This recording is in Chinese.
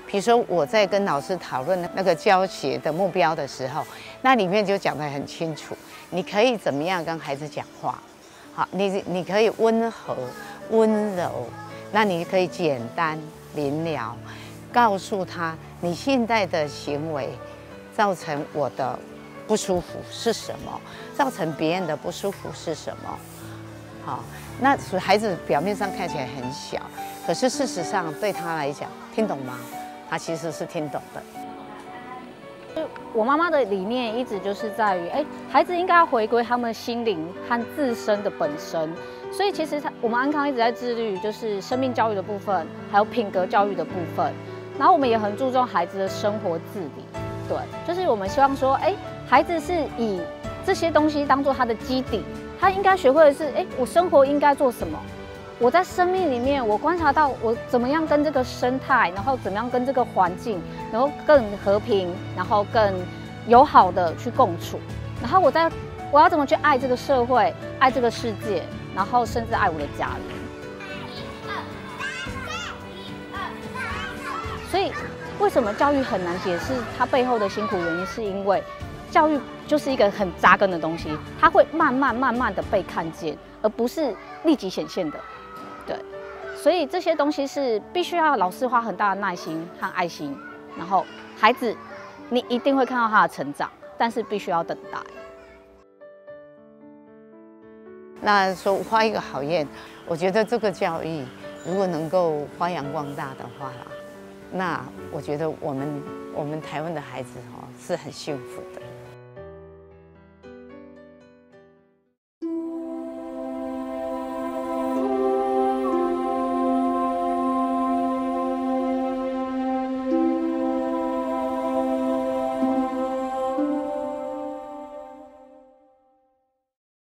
比如说我在跟老师讨论那个教学的目标的时候，那里面就讲得很清楚，你可以怎么样跟孩子讲话，好，你可以温和、温柔，那你可以简单明了，告诉他你现在的行为造成我的不舒服是什么，造成别人的不舒服是什么，好，那孩子表面上看起来很小，可是事实上对他来讲，听懂吗？他其实是听懂的。 我妈妈的理念一直就是在于，孩子应该要回归他们心灵和自身的本身。所以其实我们安康一直在致力于就是生命教育的部分，还有品格教育的部分。然后我们也很注重孩子的生活自理，对，就是我们希望说，孩子是以这些东西当做他的基底，他应该学会的是，我生活应该做什么。我在生命里面，我观察到我怎么样跟这个生态，然后怎么样跟这个环境，然后更和平，然后更友好的去共处。然后我要怎么去爱这个社会，爱这个世界，然后甚至爱我的家人。所以，为什么教育很难解释它背后的辛苦原因？是因为教育就是一个很扎根的东西，它会慢慢的被看见，而不是立即显现的。对，所以这些东西是必须要老师花很大的耐心和爱心，然后孩子你一定会看到他的成长，但是必须要等待。 那说花一个好愿，我觉得这个教育如果能够发扬光大的话啦，那我觉得我们台湾的孩子是很幸福的。